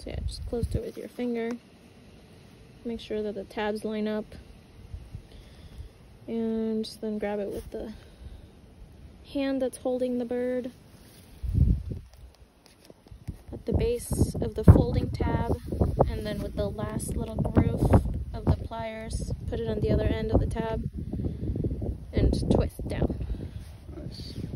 So yeah, just close to it with your finger. Make sure that the tabs line up. And then grab it with the hand that's holding the bird at the base of the folding tab, and then with the last little groove of the pliers, put it on the other end of the tab and twist down. Nice.